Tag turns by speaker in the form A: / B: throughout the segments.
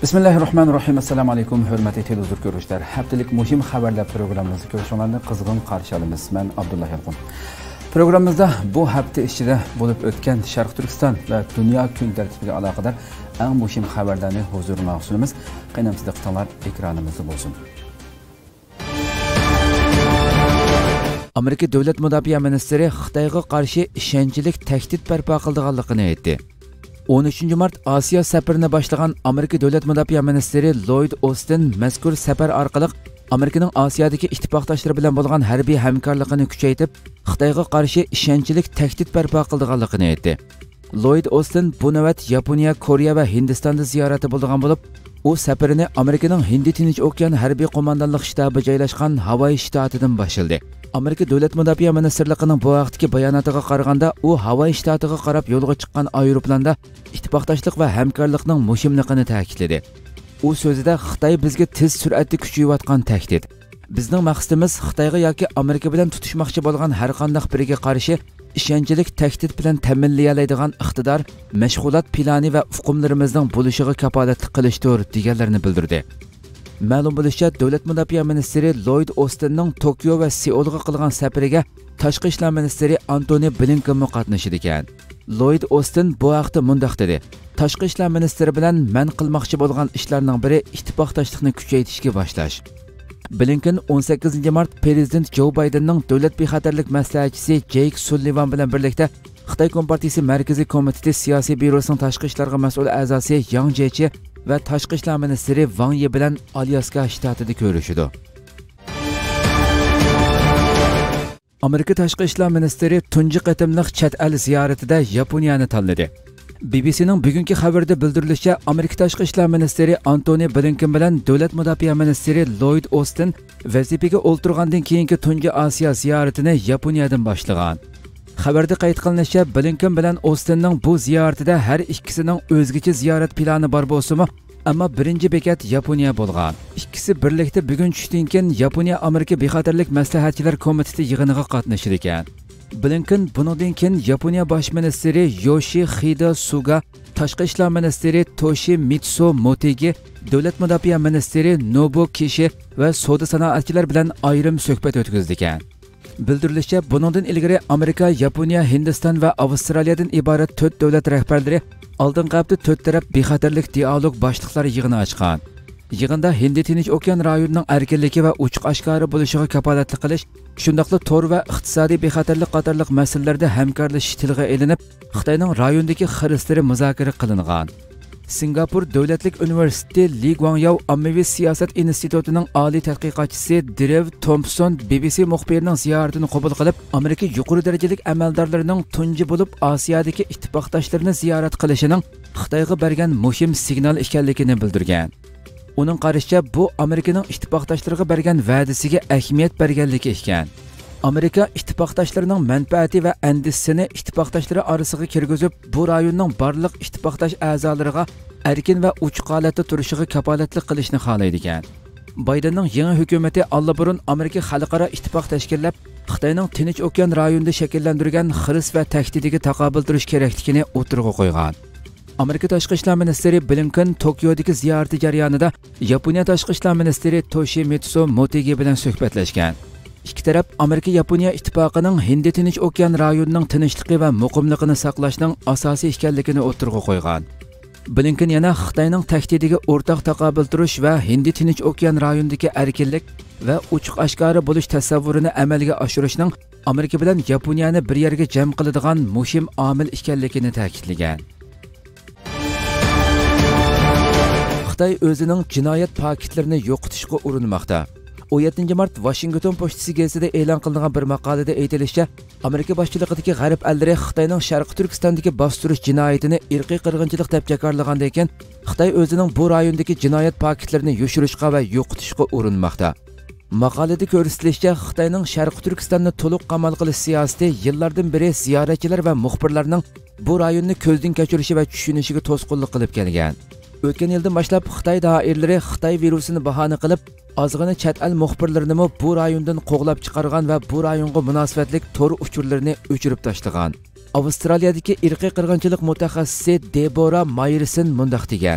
A: Bismillahirrahmanirrahim. Assalamu alaykum, hurmatli televizor ko'ruvchilar. Haftalik muhim xabarlar programmamizni ko'rishinglarni qizg'in qarshi olamiz. Men Abdullah Yalqin. Programmamizda bu hafta ichida bo'lib o'tgan Sharq Turkiston va dunyo kun tartibiga aloqador eng muhim xabarlarni huzuringizga sunamiz. Qaynamsizda qitanglar ekranimizda bo'lsin. Amerika Davlat Mudofaa ministri Xitoyga qarshi ishonchlik tahdid barpo qilganligini aytdi. 13 mart Asiya safarini boshlagan Amerika Davlat Mudofaa ministri Lloyd Austin mazkur safar orqali Amerikaning Osiyodagi ittifoqdoshlari bilan bo'lgan harbiy hamkorligini kuchaytirib, Xitoyga qarshi ishonchlik tahdid barpo qilganligini aytdi. Lloyd Austin bu navbat Yaponiya, Koreya va Hindistonda ziyorati bo'lgan bo'lib, u safarini Amerikaning Hindi Tinch okean harbiy qo'mondonlik shtabi joylashgan Havay shtatidan boshladi. Amerika Davlat Mudofaa ministrligining bu vaqtdagi bayonotiga qaraganda, u Havay shtatiga qarab yo'lga chiqqan aeroplanda ittifoqdoshlik va hamkorlikning muhimligini ta'kidladi. U so'zida Xitoy bizga tez sur'atda kuchayayotgan tahdid. Bizning maqsadimiz Xitoyga yoki Amerika bilan tutishmoqchi bo'lgan har qanday biriga qarshi ishonchlik tahdid bilan ta'minlayoladigan iqtidor, mashg'ulot plani va uqumlarimizning bo'lishiga kafolatlik qilishdir deganlarini bildirdi. Ma'lum bo'lishicha, Davlat Mudofaa ministri Lloyd Austinning Tokio va Seulga qilgan safariga Tashqi ishlar ministri Antony Blinken qatnashdi ekan. Lloyd Austin bu haqda mundaq dedi: Tashqi ishlar ministri bilan men qilmoqchi bo'lgan ishlarning biri ittifoqdoshlikni kuchaytirishga boshlash. Blinken 18 mart prezident Joe Bidenning davlat bexatarlik maslahatchisi Jake Sullivan bilan birlikda Xitoy Kompartiyasi Markaziy komiteti siyosiy byurosining tashqi ishlarga mas'ul a'zosi Yang Jiechi va tashqi ishlar ministri Wang Yi bilan Alyaska shtatida ko'rishdi. Amerika tashqi ishlar ministri tunji qatimliq chet el ziyoratida Yaponiyani tanladi. BBC'ning bugungi xabarida bildirilishicha, Amerika tashqi ishlar ministri Antony Blinken bilan davlat mudofaa ministri Lloyd Austin vazifaga o'ltirgandan keyingi tunji Osiyo ziyoratini Yaponiyadan boshlagan. Xabarda qayd qilinishicha, Blinken bilan Austinning bu ziyoratida har ikkisining o'zgacha ziyorat plani bor bo'lsa-mu, ammo birinchi bekat Yaponiya bo'lgan. Ikkisi birlikda bugun tushdan keyin Yaponiya Amerika bexatarlik maslahatchilar komiteti yig'iniga qatnashdi ekan. Blinken bundan keyin Yaponiya bosh ministri Yoshihide Suga, tashqi ishlar ministri Toshimitsu Motegi, davlat mudofaa ministri Nobuo Kishi va savdo sanoatchilar bilan ayrim suhbat o'tkazdi ekan. Bildirilishicha, bundan ilgari Amerika, Yaponiya, Hindiston va Avstraliyadan iborat 4 davlat rahbarlari oldingi hafta 4 taraf bexatarlik dialog boshliqlari yig'ini ochgan. Yig'inda Hindi Tinch okean rayonining erkinligi va ochiq oshkora bo'lishiga kafolatlik qilish, shundaqla tor va iqtisodiy bexatarlik qatorliq masalalarda hamkorlashish tilga elinib, Xitoyning rayondagi xiristlari muzokara qilingan. Singapur Davlatlik universiteti Lee Guangyao ommaviy siyosat institutining oliy tadqiqotchisi Drew Thompson BBC muxbirining ziyoratini qabul qilib, Amerika yuqori darajalik amaldorlarining tunji bo'lib Osiyodagi ittifoqdoshlarini ziyorat qilishining Xitoyga bergan muhim signal ekanligini bildirgan. Uning qarashicha, bu Amerikaning ittifoqdoshlariga bergan va'dasiga ahamiyat berganligi ekan. Amerika ittifoqdoshlarining manfaati va andisini ittifoqdoshlari orasiga kirgizib, bu rayonning barliq ittifoqdosh a'zolariga erkin va ochiq holatda turishiga kafolatlik qilishni xohlaydi ekan. Bidenning yangi hukumati allaburun Amerika xalqaro ittifoq tashkillab, Xitoyning Tinch okean rayonida shakllantirgan xiris va tahdidiga taqobil turish kerakligini o'tirg'a qo'ygan. Amerika tashqi ishlar ministri Blinken Tokiodagi ziyorati jarayonida Yaponiya tashqi ishlar ministri Toshimitsu Motegi bilan suhbatlashgan. Ikki taraf Amerika Yaponiya ittifoqining Hindi Tinch okean rayonining tinchligi va muqimligini saqlashning asosiy ekanligini o'tirg'a qo'ygan. Blinken yana Xitoyning tahdidiga o'rtaq taqobil turish va Hindi Tinch okean rayonidagi erkinlik va ochiq oshkora bo'lish tasavvurini amalga oshirishning Amerika bilan Yaponiyani bir yerga jam qiladigan muhim omil ekanligini ta'kidlagan. Xitoy o'zining jinoyat paketlarini yo'qotishga urinmoqda. 17 mart Washington Postasi gazetida e'lon qilingan bir maqolada aytilishicha, Amerika boshchiligidagi g'arb allari Xitoyning Sharq Turkistondagi bostirish jinoyatini irqiy qirg'inchilik deb jakarlagandan keyin, Xitoy o'zining bu rayondagi jinoyat paketlarini yoshirishga va yo'qotishga urinmoqda. Maqolada ko'rsatilishicha, Xitoyning Sharq Turkistonni to'liq qamal qilish siyosati yillardan beri ziyoratchilar va muxbirlarning bu rayonni ko'zdan kechirishi va tushunishiga to'sqinlik qilib kelgan. O'tgan yildan boshlab Xitoy doiralari Xitoy virusini bahona qilib, ozg'ina chet el muxbirlarini bu rayondan qo'g'lab chiqargan va bu rayonga munosabatlik tor uchurlarini o'chirib tashlagan. Avstraliyadagi irqiy qirg'inchilik mutaxassisi Debora Mayerson mundaq degan: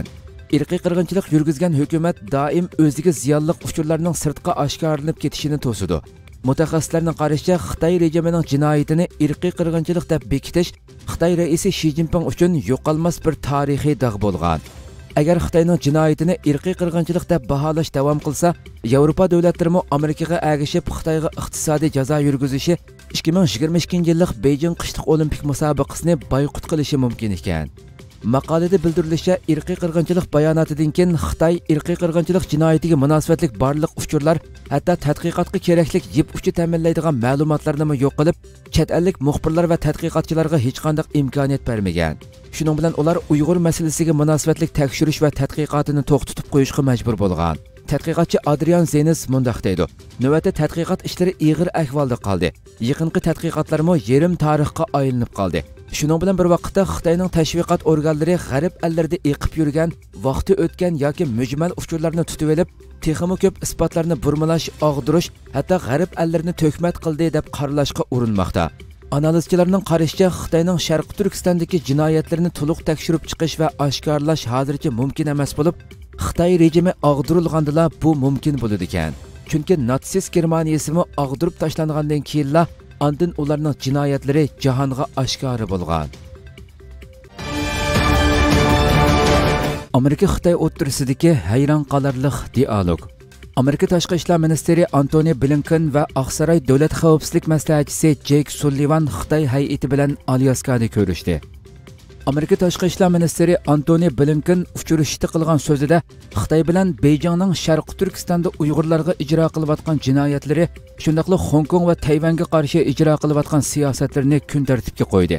A: irqiy qirg'inchilik yurgizgan hukumat doim o'ziga ziyonli uchurlarning sirtqa oshkorlanib ketishini to'sidi. Mutaxassislarning qarashicha, Xitoy rejimining jinoyatini irqiy qirg'inchilik deb bekitish Xitoy raisi Shi Jinping uchun yo'qolmas bir tarixiy dog' bo'lgan. Agar Xitoyning jinoyatini irqiy qirg'inchilik deb baholash davom qilsa, Yevropa davlatlari Amerikaga ergashib Xitoyga iqtisodiy jazo yurgizishi 2022-yillik Beijing qishliq olimpik musobaqasini boykot qilishi mumkin ekan. Maqolada bildirilishicha, irqiy qirg'inchilik bayonotidan keyin Xitoy irqiy qirg'inchilik jinoyatiga munosabatlik barliq uchurlar, hatto tadqiqotga kerakli yip uchi ta'minlaydigan ma'lumotlarni yo'q qilib, chet ellik muxbirlar va tadqiqotchilarga hech qanday imkoniyat bermagan. Shuning bilan ular Uyg'ur masalasiga munosabatlik tekshirish va tadqiqotini to'xtatib qo'yishga majbur bo'lgan. Tadqiqotchi Adrian Zenis mundaq deydi: "Navbatda tadqiqot ishlari ig'ir ahvolda qoldi. Yaqinqi tadqiqotlarmo yerim tarixga aylanib qoldi. Shuning bilan bir vaqtda Xitoyning tashviqot organlari g'arb ellarida eqib yurgan, vaqti o'tgan yoki mujmal uchurlarni tutib olib, texmi ko'p isbotlarni burmalash, og'dirish, hatto g'arb ellarini to'kmat qildi deb qaralashga urinmoqda." Analizchilarning qarashicha, Xitoyning Sharq Turkistondagi jinoyatlarini to'liq tekshirib chiqish va oshkorlash hozircha mumkin emas bo'lib, Xitoy rejimi og'dirilgandila bu mumkin bo'ladi ekan. Chunki natsist Germaniyasimi og'dirib tashlangandan keyinla andin ularning jinoyatlari jahonga oshkora bo'lgan. Amerika Xitoy o'rtasidagi hayron qolarli dialog. Amerika Tashqi ishlar ministri Antony Blinken va Oqsaroy davlat xavfsizlik maslahatchisi Jake Sullivan Xitoy hay'ati bilan Alyaskada ko'rishdi. Amerika Tashqi ishlar ministri Antony Blinken uchrashishda qilgan so'zida Xitoy bilan Beijingning Sharq Turkistonda Uyg'urlarga ijro qilayotgan jinoyatlari, shundaqla Hong Kong va Tayvanga qarshi ijro qilayotgan siyosatlarini kun tartibga qo'ydi.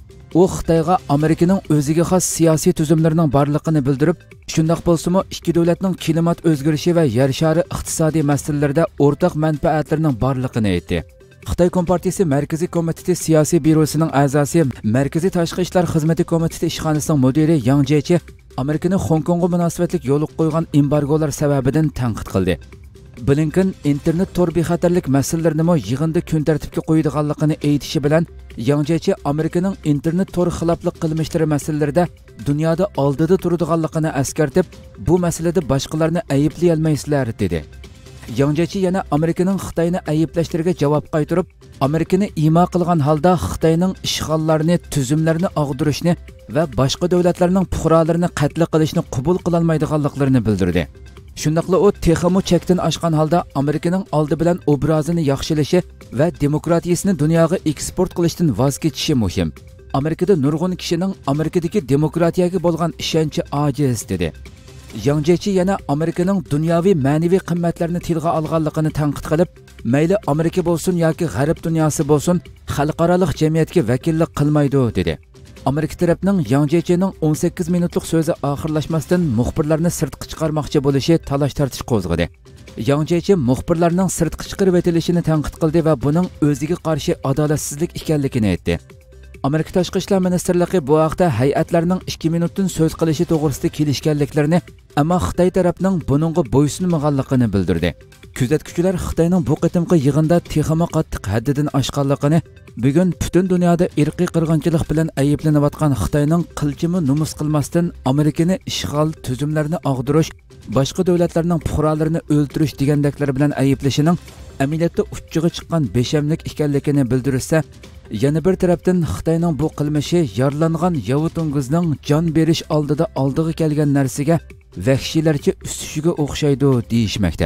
A: U Xitoyga Amerikaning o'ziga xos siyosiy tuzumlarining borligini bildirib, shundaq bo'lsa-mu ikki davlatning klimat o'zgarishi va yer shari iqtisodiy masalalarida o'rtaq manfaatlarining borligini aytdi. Xitoy Kompartiyasi Markaziy komiteti siyosiy byurosining a'zosi, Markaziy tashqi ishlar xizmati komiteti ishxonasining mudiri Yang Jiechi Amerikani Hong Kongga munosabatlik yo'l qo'ygan embargolar sababidan tanqid qildi. Blinken internet tor bexatarlik masalalarini yig'inda kun tartibga qo'yadiganligini aytishi bilan Yang Jiechi Amerikaning internet tor xiloflik qilmishlari masalalarida dunyoda oldida turadiganligini eskartib, bu masalada boshqalarni ayblay olmaysizlar dedi. Yang Jiechi yana Amerikaning Xitoyni ayblashlarga javob qaytarib, Amerikani imo qilgan holda Xitoyning ishg'ollarni, tuzumlarni og'dirishni va boshqa davlatlarning fuqarolarini qatl qilishni qabul qila olmaydiganliklarini bildirdi. Shundaqla u texmo chekdan oshgan holda Amerikaning oldi bilan obrazini yaxshilashi va demokratiyasini dunyoga eksport qilishdan voz kechishi muhim. Amerikada nurg'un kishining Amerikadagi demokratiyaga bo'lgan ishonchi ojiz dedi. Yang Jiechi yana Amerikaning dunyoviy ma'naviy qimmatlarini tilga olganligini tanqid qilib, mayli Amerika bo'lsin yoki G'arb dunyosi bo'lsin, xalqaro jamiyatga vakillik qilmaydi dedi. Amerika tarafining Yang Jiechining 18 minutlik so'zi oxirlashmasdan muxbirlarni sirtqa chiqarmoqchi bo'lishi talash-tartish qo'zg'adi. Yang Jiechi muxbirlarning sirtqa chiqarib etilishini tanqid qildi va buning o'ziga qarshi adolatsizlik ekanligini aytdi. Amerika Tashqi ishlar ministrligi bu haqda hay'atlarning 2 minutdan so'z qilishi to'g'risida kelishganliklarini, ammo Xitoy tarafining buningga bo'ysunmaganligini bildirdi. Kuzatuvchilar Xitoyning bu qitimqi yig'inda texmo qattiq haddidan oshganligini, bugun butun dunyoda irqiy qirg'inchilik bilan ayblanayotgan Xitoyning qilchimi numus qilmasdan Amerikani ishg'ol, tuzumlarni og'dirish, boshqa davlatlarning fuqarolarini o'ldirish degandaklar bilan ayblashining amaliyotda uchiga chiqqan beshamlik ekanligini bildirsa, yana bir tarafdan Xitoyning bu qilmishi yorlangan Yavutungizning jon berish oldida oldiga kelgan narsaga vahshiylarcha ustishiga o'xshaydi deyishmoqda.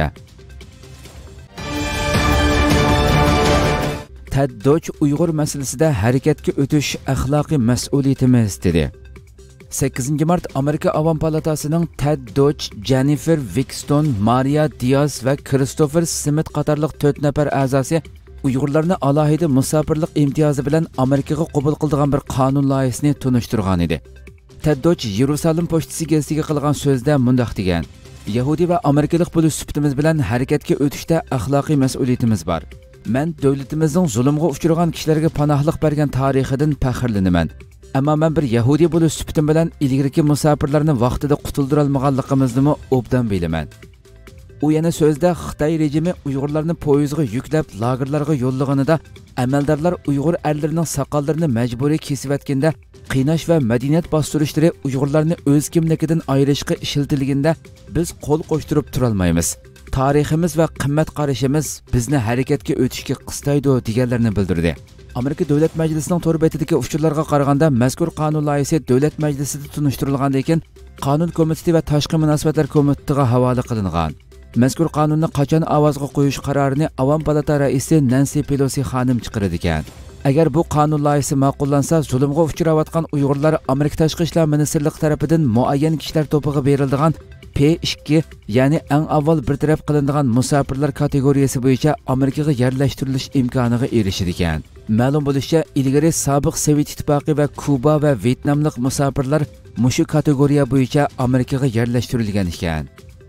A: Ted Deutsch Uyg'ur masalasida harakatga o'tish axloqiy mas'uliyatimiz dedi. 8 mart Amerika Avam palatasining Ted Deutsch, Jennifer Wickstone, Maria Diaz va Christopher Smith qatorliq 4 nafar a'zosi Uyg'urlarni alohida musofirlik imtiyozi bilan Amerikaga qabul qildigan bir qonun loyihasini tunishtirgan edi. Ted Deutsch Yerusalim pochtasi gazetiga qilgan so'zda mundaq degan: Yahudi va Amerikalik bo'lish sifatimiz bilan harakatga o'tishda axloqiy mas'uliyatimiz bor. Men davlatimizning zulmga uchragan kishilarga panohlik bergan tarixidan faxrlanaman. Ammo men bir Yahudi bo'lish sifatim bilan ilgirki musofirlarni vaqtida qutuldira olmaganligimizni obdan bilaman. U yana so'zda Xitoy rejimi Uyg'urlarni poyezdga yuklab lagerlarga yo'llaganida amaldorlar Uyg'ur erlarining soqollarini majburiy kesib atganda qiynash va madaniyat bostirishlari Uyg'urlarni o'z kimligidan ayirishga ishlatilganda biz qo'l qo'shtirib tura olmaymiz. Tariximiz va qimmat qarashimiz bizni harakatga o'tishga qistaydi deganlarni bildirdi. Amerika Davlat Majlisining to'r betidagi uchurlarga qaraganda mazkur qonun loyihasi Davlat Majlisida tunishtirilgandan keyin Qonun komiteti va Tashqi munosabatlar komitetiga havola qilingan. Mazkur qonunni qachon ovozga qo'yish qarorini Avam palata raisi Nancy Pelosi xonim chiqardi ekan. Agar bu qonun loyihasi ma'qullansa, zulmga uchrayotgan Uyg'urlar Amerika Tashqi ishlar ministrligi tomonidan muayyan kishilar to'piga beriladigan P2, ya'ni eng avval bir taraf qilinadigan musofirlar kategoriyasi bo'yicha Amerikaga yerlashtirilish imkoniga erishadi ekan. Ma'lum bo'lishicha, ilgari sobiq Sovet ittifoqi va Kuba va Vyetnamlik musofirlar mushu kategoriya bo'yicha Amerikaga yerlashtirilgan ekan.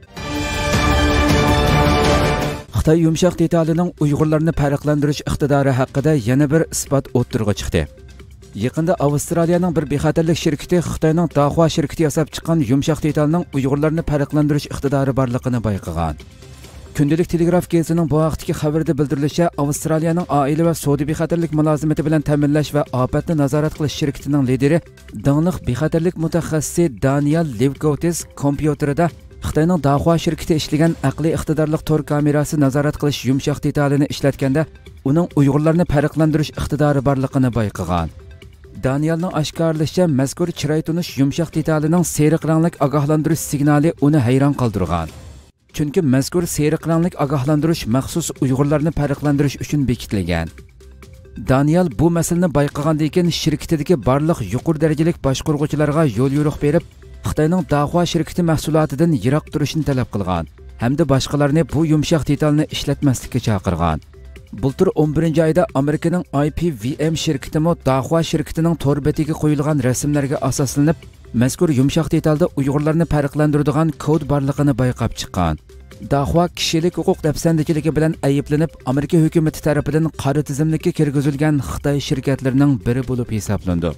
A: Xitoy yumshoq detalining Uyg'urlarni farqlantirish iqtidori haqida yana bir isbot o'ttirg'i chiqdi. Yaqinda Avstraliyaning bir bexatarlik shirkati Xitoyning Dahua shirkati yasab chiqqan yumshoq detalining Uyg'urlarni farqlantirish iqtidori borligini bayqagan. Kundalik Telegraf gazetining bu vaqtdagi xabarida bildirilishicha, Avstraliyaning oila va savdo bexatarlik mulozimati bilan ta'minlash va ofatni nazorat qilish shirkatining lideri, dangliq bexatarlik mutaxassisi Daniel Livgautis kompyuterida Xitoyning Dahua shirkati ishlagan aqliy iqtidorli tor kamerasi nazorat qilish yumshoq detalini ishlatganda uning Uyg'urlarni farqlantirish iqtidori borligini bayqagan. Danielning oshkorlashicha, mazkur chiroy tunish yumshoq detalining seriq ranglik ogohlantirish signali uni hayron qoldirgan. Chunki mazkur seriq ranglik ogohlantirish maxsus Uyg'urlarni farqlantirish uchun bekitilgan. Daniel bu masalani bayqagandan keyin shirkatidagi barliq yuqori darajalik boshqaruvchilarga yo'l yo'riq berib, Xitoyning Dahua shirkati mahsulotidan yiroq turishni talab qilgan hamda boshqalarni bu yumshoq detalni ishlatmaslikka chaqirgan. Bultur 11-oyda Amerikaning IPVM shirkati mo Dahua shirkatining to'r betiga qo'yilgan rasmlarga asoslanib, mazkur yumshoq detalda Uyg'urlarni farqlantiradigan kod borligini bayqab chiqqan. Dahua kishilik huquq dafsandachiligi bilan ayblanib, Amerika hukumati tomonidan qora tizimlikka kirgizilgan Xitoy shirkatlarining biri bo'lib hisoblandi.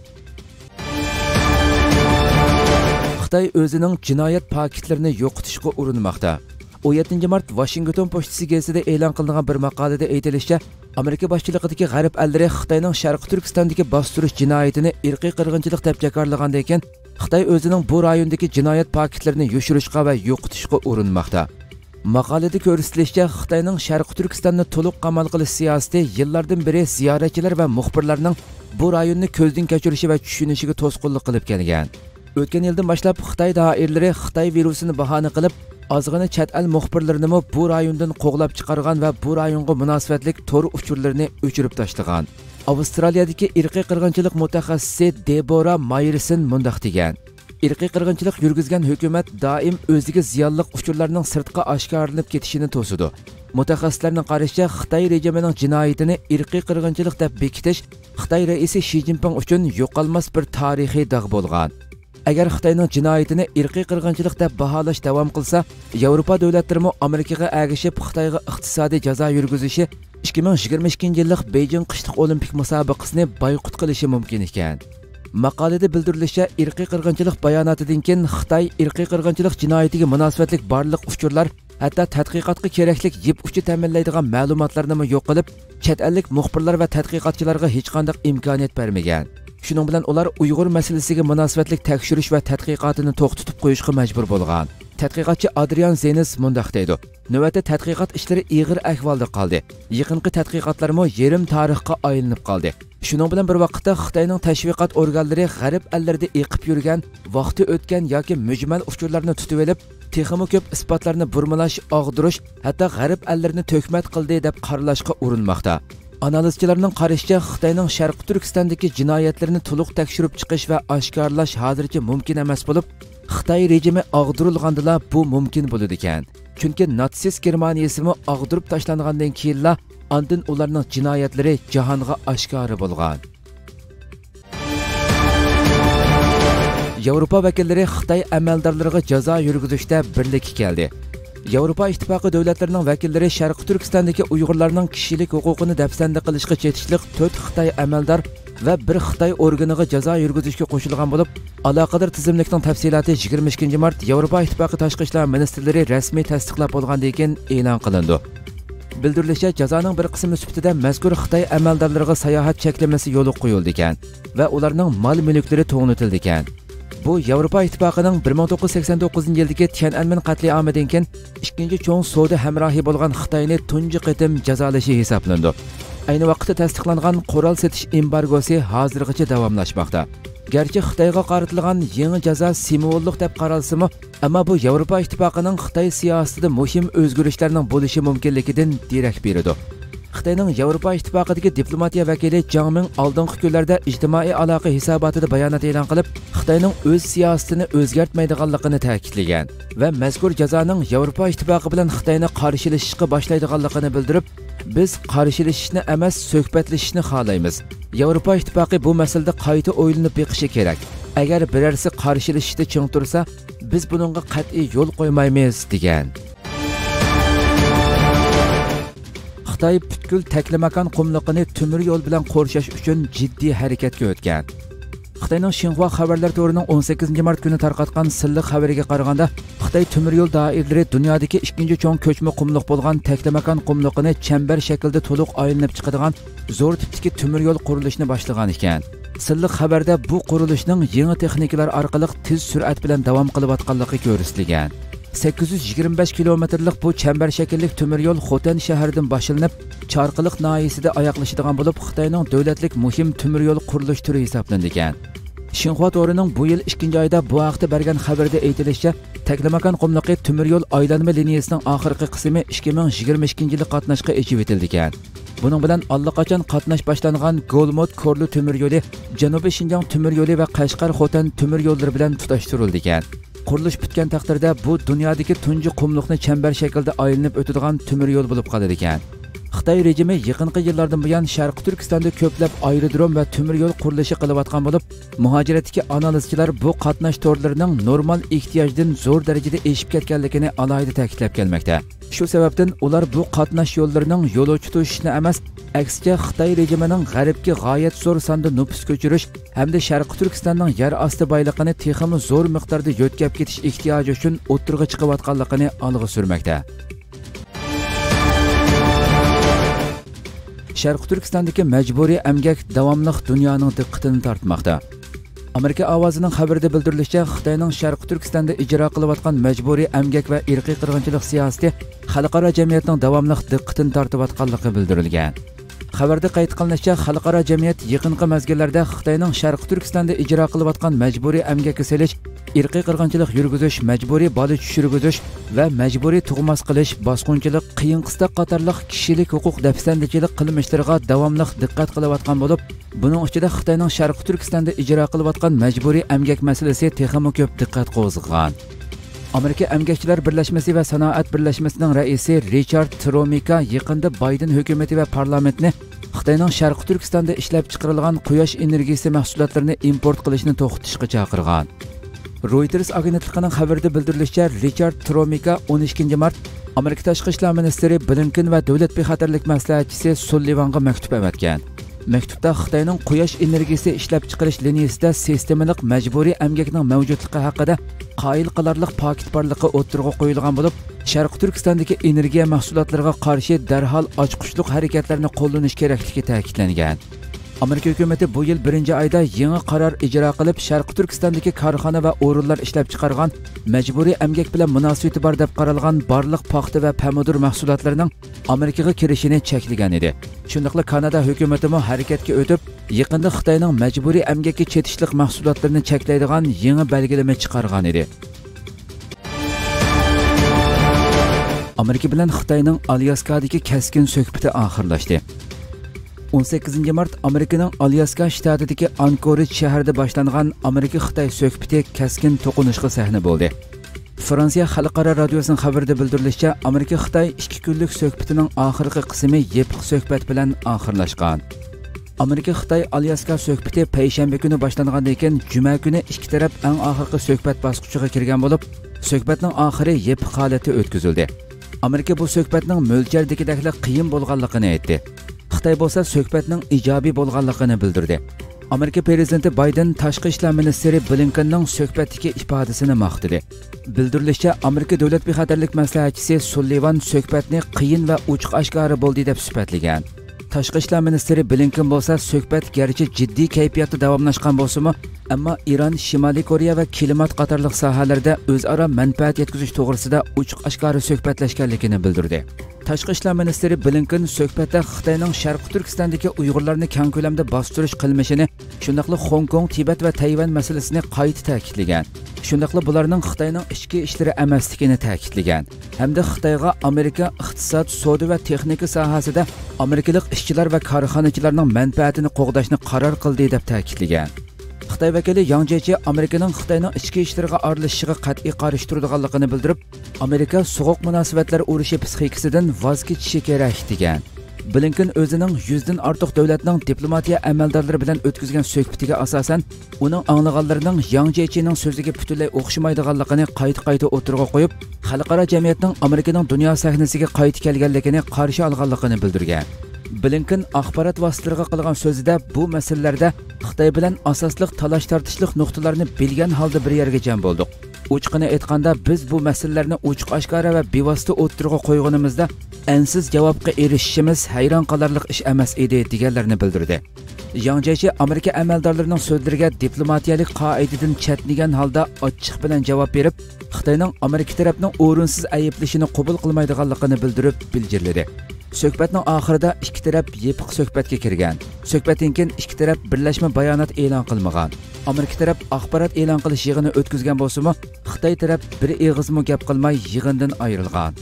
A: Xitoy o'zining jinoyat paketlarini yo'qotishga urinmoqda. 17 mart Washington pochtasi gazetida e'lon qilingan bir maqolada aytilishicha, Amerika boshchiligidagi g'arb allari Xitoyning Sharq Turkistondagi bostirish jinoyatini irqiy qirg'inchilik deb jakarlagandan keyin Xitoy o'zining bu rayondagi jinoyat paketlarini yo'shirishga va yo'qotishga urinmoqda. Maqolada ko'rsatilishicha, Xitoyning Sharq Turkistonni to'liq qamal qilish siyosati yillardan beri ziyoratchilar va muxbirlarning bu rayonni ko'zdan kechirishi va tushunishiga to'sqinlik qilib kelgan. O'tgan yildan boshlab Xitoy doiralari Xitoy virusini bahona qilib, ozg'ina chet el muxbirlarini bu rayondan qo'g'lab chiqargan va bu rayonga munosabatlik to'r uchurlarini o'chirib tashlagan. Avstraliyadagi irqiy qirg'inchilik mutaxassisi Debora Mayerson mundaq degan: irqiy qirg'inchilik yurgizgan hukumat doim o'ziga ziyonli uchurlarning sirtqa oshkorlanib ketishini to'sidi. Mutaxassislarning qarashicha, Xitoy rejimining jinoyatini irqiy qirg'inchilik deb bekitish Xitoy raisi Shi Jinping uchun yo'qolmas bir tarixiy dog' bo'lgan. Agar Xitoyning jinoyatini irqiy qirg'inchilik deb baholash davom qilsa, Yevropa davlatlari Amerikaga agishib Xitoyga iqtisodiy jazo yurgizishi 2022-yillik Beijing qishliq olimpik musobaqasini boykot qilishi mumkin ekan. Maqolada bildirilishicha, irqiy qirg'inchilik bayonotidan keyin Xitoy irqiy qirg'inchilik jinoyatiga munosabatlik barliq uchurlar, hatto tadqiqotga kerakli yip uchi ta'minlaydigan ma'lumotlarni yo'q qilib, chet ellik muxbirlar va tadqiqotchilarga hech qanday imkoniyat bermagan. Shuning bilan ular Uyg'ur masalasiga munosabatlik tekshirish va tadqiqotini to'xtatib qo'yishga majbur bo'lgan. Tadqiqotchi Adrian Zenis mundaq deydi: "Navbatda tadqiqot ishlari ig'ir ahvolda qoldi. Yaqinqi tadqiqotlar mo yerim tarixga aylanib qoldi. Shuning bilan bir vaqtda Xitoyning tashviqot organlari g'arb ellarida eqib yurgan, vaqti o'tgan yoki mujmal uchurlarni tutib olib, texmo ko'p isbotlarni burmalash, og'dirish, hatto g'arb ellarini to'kmat qildi deb qaralashga urinmoqda." Analizchilarning qarashicha, Xitoyning Sharq Turkistondagi jinoyatlarni to'liq tekshirib chiqish va oshkorlash hozircha mumkin emas bo'lib, Xitoy rejimi og'dirilgandila bu mumkin bo'ladi ekan. Chunki natsist Germaniyasimi og'dirib tashlangandan keyinla andin ularning jinoyatlari jahonga oshkora bo'lgan. Yevropa vakillari Xitoy amaldorlariga jazo yurgizishda birlikka keldi. Yevropa ittifoqi davlatlarining vakillari Sharq Turkistondagi Uyg'urlarning kishilik huquqini dafsanda qilishga chetishliq 4 Xitoy amaldor va bir Xitoy organiga jazo yurgizishga qo'shilgan bo'lib, aloqador tizimlikning tafsiloti 22 mart Yevropa Ittifoqi tashqi ishlar ministrlari rasmiy tasdiqlab bo'lgandan keyin e'lon qilindi. Bildirilishicha, jazoning bir qismi sifatida mazkur Xitoy amaldorlariga sayohat cheklamasi yo'l qo'yildi ekan va ularning mol-mulklari to'g'nitildi ekan. Bu Yevropa Ittifoqining 1989-yildagi Tiananmen qatliamidan keyin ikkinchi cho'ng savdo hamrohi bo'lgan Xitoyni tunji qitim jazolashi hisoblandi. Ayni vaqtda tasdiqlangan qurol setish embargosi hozirgacha davomlashmoqda. Gerçi Xitoyga qaratilgan yangi jazo simvollik deb qaralsa-mu, ammo bu Yevropa Ittifoqining Xitoy siyosatida muhim o'zgarishlarning bo'lishi mumkinligidan darak beradi. Xitoyning Yevropa Ittifoqidagi diplomatiya vakili Zhang Ming oldingi kunlarda ijtimoiy aloqa hisobotida bayonot e'lon qilib, Xitoyning o'z siyosatini o'zgartmaydiganligini ta'kidlagan va mazkur jazoning Yevropa Ittifoqi bilan Xitoyni qarshilashishga boshlaydiganligini bildirib, biz qarshilashishni emas, suhbatlashishni xohlaymiz. Yevropa Ittifoqi bu masalada qayta o'ylanib beqishi kerak. Agar birarsi qarshilashishda ching tursa, biz buningga qat'iy yo'l qo'ymaymiz degan. Xitoy butkul Taklamakon qumliqini temir yo'l bilan qo'rshash uchun jiddiy harakatga o'tgan. Xitoyning Xinhua xabarlar to'rining 18 mart kuni tarqatgan silliq xabariga qaraganda, Xitoy temir yo'l doiralari dunyodagi ikkinchi cho'ng ko'chma qumliq bo'lgan Taklamakon qumliqini chambar shaklida to'liq aylanib chiqadigan zo'r tipdagi temir yo'l qurilishini boshlagan ekan. Silliq xabarda bu qurilishning yangi texnikalar orqali tez surat bilan davom qilayotganligi ko'rsatilgan. 825 kilometrlik bu chambar shakllik temir yo'l Xotan shahridan boshlanib, Charqiliq noyisida oyoqlashadigan bo'lib, Xitoyning davlatlik muhim temir yo'l qurilish turi hisoblanadigan. Xinhua to'rining bu yil 2-oyda bu haqda bergan xabarda aytilishicha, Taklamakon qumliqi temir yo'l aylanma liniyasining oxirgi qismi 2022-yilda qatnashga echib etilgan. Buning bilan allaqachon qatnash boshlangan Golmod Korlu temir yo'li, Janubiy Shinjang temir yo'li va Qashqar Xotan temir yo'llari bilan tutashtirilgan. Qurilish bitgan taqdirda bu dunyodagi tunji qumliqni chambar shaklida aylanib o'tadigan temir yo'l bo'lib qoladi ekan. Xitoy rejimi yaqinqi yillardan buyon Sharqi Turkistonda ko'plab aerodrom va temir yo'l qurilishi qilayotgan bo'lib, muhojiratdagi analizchilar bu qatnash to'rlarining normal ehtiyojdan zo'r darajada eshib ketganligini alohida ta'kidlab kelmoqda. Shu sababdan ular bu qatnash yo'llarining yo'lovchi to'shishni emas, aksiga Xitoy rejimining g'arbga g'oyat zo'r sonda nupus ko'chirish hamda Sharqi Turkistonning yer osti boyligini texmi zo'r miqdorda yo'tkab ketish ehtiyoji uchun o'tirg'a chiqayotganligini olg'a surmoqda. Sharqi Turkistondagi majburiy emgak davomli dunyoning diqqatini tortmoqda. Amerika ovozining xabarida bildirilishicha, Xitoyning Sharqi Turkistonda ijro qilayotgan majburiy emgak va irqiy qirg'inchilik siyosati xalqaro jamiyatning davomli diqqatini tortayotganligi bildirilgan. Xabarda qayd qilinishicha, xalqaro jamiyat yaqinqi mezgillarda Xitoyning Sharqi Turkistonda ijro qilayotgan majburiy emgakka selish, irqiy qirg'inchilik yurgizish, majburiy bola tushirgizish va majburiy tug'mas qilish, bosqinchilik, qiyin qistoq qatorliq kishilik huquq dafsandichilik qilmishlariga davomli diqqat qilayotgan bo'lib, buning ichida Xitoyning Sharqi Turkistonda ijro qilayotgan majburiy emgak masalasi texmi ko'p diqqat qo'zg'agan. Amerika Emgakchilar Birlashmasi va Sanoat Birlashmasining raisi Richard Tromika yaqinda Biden hukumati va parlamentni Xitoyning Sharqi Turkistonda ishlab chiqarilgan quyosh energiyasi mahsulotlarini import qilishni to'xtatishga chaqirgan. Reuters agentligining xabarida bildirilishicha, Richard Tromika 12 mart Amerika tashqi ishlar ministri Blinken va davlat bexatarlik maslahatchisi Sullivanga maktub yo'llatgan. Maktubda Xitoyning quyosh energiyasi ishlab chiqarish liniyasida sistemalik majburiy emgakning mavjudligi haqida qoyil qilarlik paket borligi o'tirg'a qo'yilgan bo'lib, Sharqi Turkistondagi energiya mahsulotlariga qarshi darhol ochqushliq harakatlarni qo'llanish kerakligi ta'kidlangan. Amerika hukumati bu yil 1-oyda yangi qaror ijro qilib, Sharqi Turkistondagi korxona va o'rinlar ishlab chiqargan majburiy emgak bilan munosabati bor deb qaralgan barliq paxta va pomidor mahsulotlarining Amerikaga kirishini cheklagan edi. Shundaqla Kanada hukumati ham harakatga o'tib, yaqinda Xitoyning majburiy emgakka chetishlik mahsulotlarini cheklaydigan yangi belgilama chiqargan edi. Amerika bilan Xitoyning Alyaskadagi keskin suhbati oxirlashdi. 18 mart Amerikaning Alyaska shtatidagi Anchorage shahrida boshlangan Amerika-Xitoy suhbati keskin to'qinishga sahna bo'ldi. Fransiya xalqaro radiosining xabarida bildirilishicha, Amerika-Xitoy 2 kunlik suhbatining oxirgi qismi yepiq suhbat bilan oxirlashgan. Amerika-Xitoy Alyaska suhbati payshanba kuni boshlangandan keyin juma kuni ikki taraf eng oxirgi suhbat bosqichiga kirgan bo'lib, suhbatning oxiri yepiq holati o'tkazildi. Amerika bu suhbatning mo'ljaldagidek qiyin bo'lganligini aytdi. Xitoy bo'lsa suhbatning ijobiy bo'lganligini bildirdi. Amerika prezidenti Biden tashqi ishlar ministri Blinkenning suhbatdagi ifodasini maqtadi. Bildirilishicha, Amerika davlat bexatarlik maslahatchisi Sullivan suhbatni qiyin va ochiq oshkora bo'ldi deb sifatlagan. Tashqi ishlar ministri Blinken bo'lsa, suhbat garchi jiddiy kayfiyatda davomlashgan bo'lsa-mu, ammo Iran, Shimoliy Koreya va klimat qatorliq sohalarda o'zaro manfaat yetkazish to'g'risida ochiq oshkora suhbatlashganligini bildirdi. Tashqi ishlar ministri Blinken suhbatda Xitoyning Sharqi Turkistondagi Uyg'urlarni keng ko'lamda bostirish qilmishini, shundaqla Hong Kong, Tibet va Tayvan masalasini qayta ta'kidlagan. Shundaqla bularning Xitoyning ichki ishlari emasligini ta'kidlagan. Hamda Xitoyga Amerika iqtisod, savdo va texnika sohasida amerikalik ishchilar va korxonachilarning manfaatini qo'g'dashni qaror qildi deb ta'kidlagan. Xitoy vakili Yang Jiechi Amerikaning Xitoyning ichki ishlariga aralashishiga qat'iy qarshi turadiganligini bildirib, Amerika so'g'uq munosabatlar urushi psixikasidan voz kechishi kerak degan. Blinken o'zining 100 dan ortiq davlatning diplomatiya amaldorlari bilan o'tkazgan suhbatiga asosan uning anglaganlarining Yang Jiechining so'ziga butunlay o'xshamaydiganligini qayta o'tirg'a qo'yib, xalqaro jamiyatning Amerikaning dunyo sahnasiga qayta kelganligini qarshi olganligini bildirgan. Blinken axborot vositalariga qilgan so'zida bu masalalarda Xitoy bilan asosli talash-tortishlik nuqtalarini bilgan holda bir yerga jam bo'ldik. Ochiqini aytganda, biz bu masalalarni ochiq oshkora va bevosita o'tirg'a qo'yganimizda ansiz javobga erishishimiz hayron qolarlik ish emas edi deganlarni bildirdi. Yang Jiechi Amerika amaldorlarining so'zlariga diplomatiyalik qoidadan chetnigan holda ochiq bilan javob berib, Xitoyning Amerika tarafining o'rinsiz ayblashini qabul qilmaydiganligini bildirib bildirdi. Suhbatning oxirida ikki taraf yepiq suhbatga kirgan. Suhbatdan keyin ikki taraf birlashma bayonot e'lon qilmagan. Amerika taraf axborot e'lon qilish yig'ini o'tkazgan bo'lsa-mu, Xitoy taraf bir og'izmi gap qilmay yig'indan ayrilgan.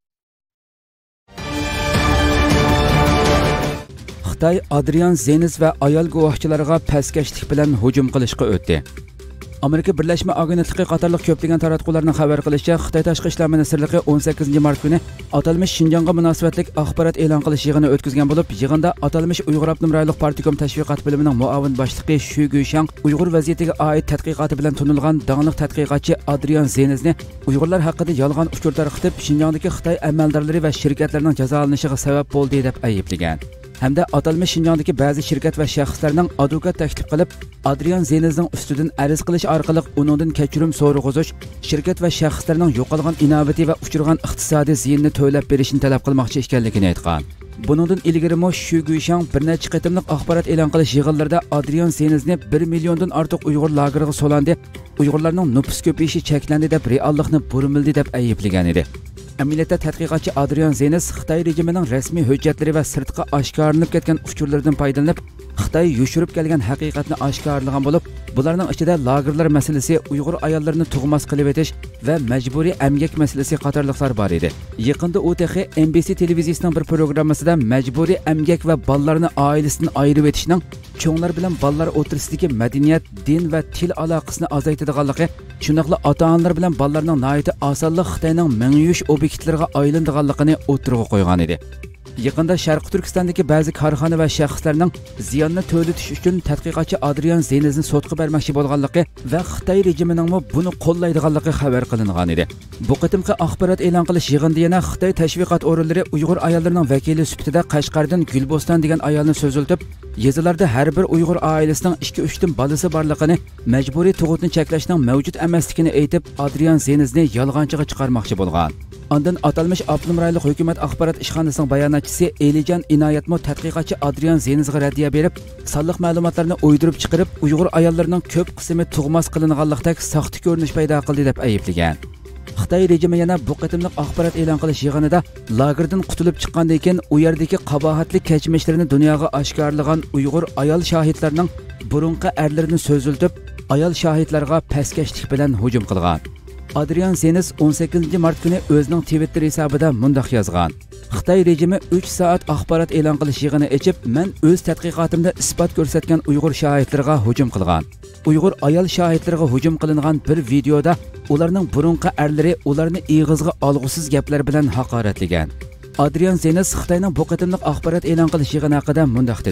A: Xitoy Adrian Zenis va ayol guvohchilarga pastkashlik bilan hujum qilishga o'tdi. Amerika Birlashma Agentligi qatorliq ko'plagan taratqularning xabar qilishicha, Xitoy Tashqi ishlar ministrligi 18 mart kuni atalmish Xinjiangga munosabatlik axborot e'lon qilish yig'ini o'tkazgan bo'lib, yig'inda atalmish Uyg'ur Abnum rayonlik partikom tashviqot bo'limining muavin boshlig'i Shu Guishang Uyg'ur vaziyatiga oid tadqiqoti bilan tunilgan danglik tadqiqotchi Adrian Zenisni Uyg'urlar haqida yolg'on uchur tarqatib, Xinjiangdagi Xitoy amaldorlari va shirkatlarining jazolanishiga sabab bo'ldi deb ayblagan. Hamda atalmish Xinjiangdagi ba'zi shirkat va shaxslarning advokat taklif qilib, Adrian Zenisning ustidan ariz qilish orqali uningdan kechirim so'rag'ish, shirkat va shaxslarning yo'qolgan inovati va uchirgan iqtisodiy ziyinni to'lab berishni talab qilmoqchi ekanligini aytgan. Buningdan ilgari Shu Guishang bir necha qatimliq axborot e'lon qilish yig'inlarida Adrian Zenisni 1 milliondan ortiq Uyg'ur lageriga solandi, Uyg'urlarning nüfus ko'payishi cheklandi deb reallikni burmildi deb ayblagan edi. Amaliyotda tadqiqotchi Adrian Zenis Xitoy rejimining rasmiy hujjatlari va sirtqa oshkorlanib ketgan uchurlardan foydalanib, Xitoy yushirib kelgan haqiqatni oshkorlagan bo'lib, bularning ichida lagerlar masalasi, Uyg'ur ayollarini tug'mas qilib etish va majburiy emgak masalasi qatorliqlar bor edi. Yaqinda u texi NBC televiziyasining bir programmasida majburiy emgak va ballarni oilasidan ayirib etishning cho'nglar bilan ballar o'tirsidagi madaniyat, din va til aloqasini azaytadiganligi, shuningdek ota-onalar bilan ballarning nihoyat osonlik Xitoyning mingyush obyektlariga aylanadiganligini o'tirg'a qo'ygan edi. Yaqinda Sharqi Turkistondagi ba'zi korxona va shaxslarning ziyonni to'latish uchun tadqiqotchi Adrian Zenisni sotqa bermoqchi bo'lganligi va Xitoy rejimining buni qo'llaydiganligi xabar qilingan edi. Bu qitimqi axborot e'lon qilish yig'inida yana Xitoy tashviqot o'rinlari Uyg'ur ayollarining vakili sifatida Qashqardan Gulboston degan ayolni so'ziltib, yezilarda har bir Uyg'ur oilasining 2-3 dan bolasi borligini, majburiy tug'utni cheklashning mavjud emasligini aytib, Adrian Zenisni yolg'onchiga chiqarmoqchi bo'lgan. Ondan atalmish Abnum rayonlik hukumat axborot ishxonasining bayonotchisi Elijan Inoyatmo tadqiqotchi Adrian Zenisga raddiya berib, sonliq ma'lumotlarni o'ydirib chiqarib, Uyg'ur ayollarining ko'p qismi tug'mas qilinganlikdagi saxta ko'rinish paydo qildi deb ayblagan. Xitoy rejimi yana bu qatimliq axborot e'lon qilish yig'inida lagerdan qutulib chiqqandan keyin u yerdagi qabohatli kechmishlarini dunyoga oshkorlagan Uyg'ur ayol shohidlarning burunqi erlarini so'ziltib, ayol shohidlarga pastkashlik bilan hujum qilgan. Adrian Zenis 18 mart kuni o'zining Twitter hisobida mundaq yozgan: Xitoy rejimi 3 soat axborot e'lon qilish yig'ini ochib, men o'z tadqiqotimda isbot ko'rsatgan Uyg'ur shohidlarga hujum qilgan. Uyg'ur ayol shohidlarga hujum qilingan bir videoda ularning burunqi erlari ularni ig'izga olg'usiz gaplar bilan haqoratlagan. Adrian Zenis Xitoyning bu qatimliq axborot e'lon qilish yig'ini haqida mundaq dedi: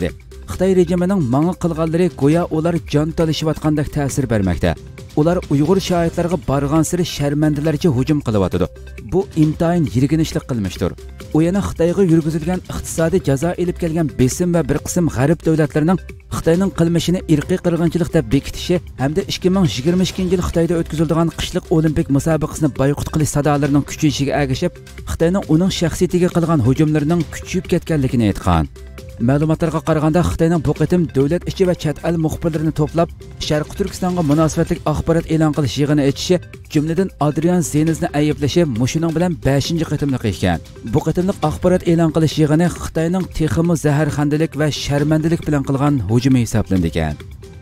A: Xitoy rejimining manga qilganlari go'yo ular jon talishayotgandek ta'sir bermoqda. Ular Uyg'ur shoirlarga borgan-sari sharmandalarcha hujum qilyotdi. Bu intayin yirginishlik qilmishdir. U yana Xitoyga yurgizilgan iqtisodiy jazo elib kelgan besim va bir qism g'arb davlatlarining Xitoyning qilmishini irqiy qirg'inchilik deb bekitishi hamda 2022-yil Xitoyda o'tkaziladigan qishliq olimpik musobaqasini boyqut qilish sadolarining kuchayishiga ergashib, Xitoyning uning shaxsiyatiga qilgan hujumlarining kuchayib ketganligini aytgan. Ma'lumotlarga qaraganda Xitoyning bu qitim davlat ichi va chet el muxbirlarini to'plab Sharqi Turkistonga munosabatli axborot e'lon qilish yig'ini echishi, jumladan Adrian Zenizni ayiblashi mushuning bilan 5-qitimliq ekan. Bu qitimliq axborot e'lon qilish yig'ini Xitoyning texmi zaharxandalik va sharmandalik bilan qilgan hujumi hisoblandi ekan.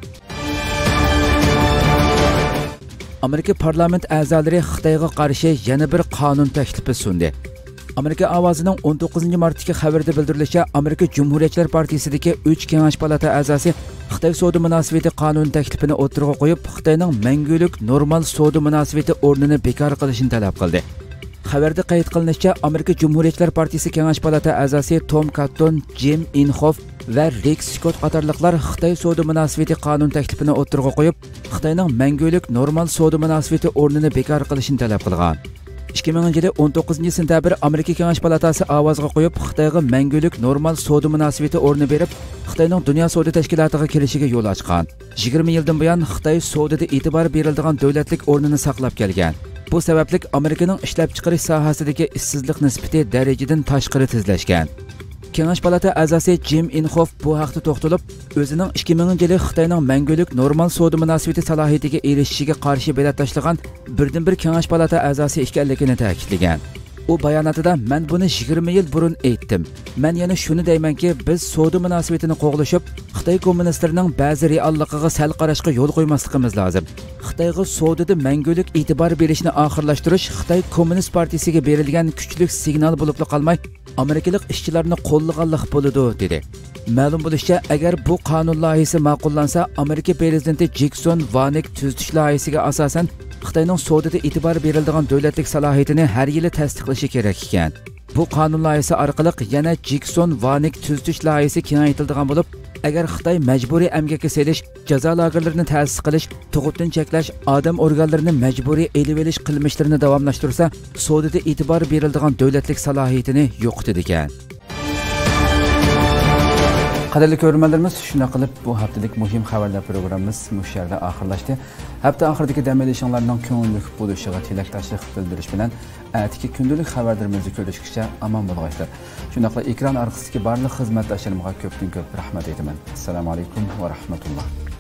A: Amerika parlament a'zolari Xitoyga qarshi yana bir qonun taklifi sundi. Amerika ovozining 19-martdagi xabarda bildirilishicha, Amerika Cumhuriyetchilar Partiyasidagi 3 kengash palata a'zosi Xitoy savdo munosabati qonun taklifini o'tirg'a qo'yib, Xitoyning mangulik normal savdo munosabati o'rnini bekor qilishini talab qildi. Xabarda qayd qilinishicha, Amerika Cumhuriyetchilar Partiyasi kengash palata a'zosi Tom Cotton, Jim Inhofe va Rex Scott qatorliqlar Xitoy savdo munosabati qonun taklifini o'tirg'a qo'yib, Xitoyning mangulik normal savdo munosabati o'rnini bekor qilishini talab qilgan. 2000-yil 19-sentabr Amerika Kengash palatasi ovozga qo'yib, Xitoyga mangulik normal savdo munosabati o'rni berib, Xitoyning dunyo savdo tashkilotiga kirishiga yo'l ochgan. 20 yildan buyon Xitoy savdoda e'tibor beriladigan davlatlik o'rnini saqlab kelgan. Bu sababli Amerikaning ishlab chiqarish sohasidagi ishsizlik nisbati darajadan tashqari tezlashgan. Kengash palata a'zosi Jim Inhofe bu haqda to'xtalib, o'zining 2000-yil Xitoyning mangulik normal savdo munosabati salohiyatiga erishishiga qarshi bayonot tashlagan birdan-bir kengash palata a'zosi ekanligini ta'kidlagan. U bayonotida "Men buni 20 yil burun aytdim. Men yana shuni deymanki, biz savdo munosabatini qo'g'lashib, Xitoy kommunistlarining ba'zi realligiga sal qarashga yo'l qo'ymasligimiz lozim. Xitoyga savdoda mangulik e'tibor berishni oxirlashtirish Xitoy Kommunist partiyasiga berilgan kuchli signal bo'lib qolmay, Amerikalik ishchilarni qo'llaganlik bo'ladi", dedi. Ma'lum bo'lishicha, agar bu qonun loyihasi ma'qullansa, Amerika prezidenti Jackson Vanik tuzitish loyihasiga asosan Xitoyning savdoda e'tibor beriladigan davlatlik salohiyatini har yili tasdiqlashi kerak ekan. Bu qonun loyihasi orqali yana Jackson Vanik tuzitish loyihasi kengaytiriladigan bo'lib, agar Xitoy majburiy emgakka selish, jazo lagerlarini ta'sis qilish, tug'utdan cheklash, odam organlarini majburiy elib olish qilmishlarini davomlashtirsa, savdoda e'tibor beriladigan davlatlik salohiyatini yo'qotadi ekan. Qadrli ko'ruvchilarimiz, shuna qilib bu haftalik muhim xabarlar programmamiz bu yerda oxirlashdi. Hafta oxiridagi dam olishinglarning ko'ngilli bo'lishiga tilakdoshlik bildirish bilan atiki kundalik xabarlarimizni ko'rishgacha omon bo'linglar. Shunaqla ekran orqasidagi barcha xizmatdoshlarimga ko'pdan ko'p rahmat aytaman. Assalomu alaykum va rahmatulloh.